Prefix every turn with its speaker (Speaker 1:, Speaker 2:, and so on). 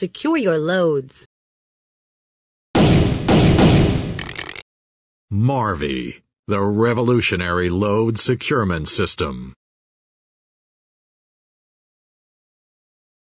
Speaker 1: secure your loads.
Speaker 2: Marvee, the revolutionary load securement system.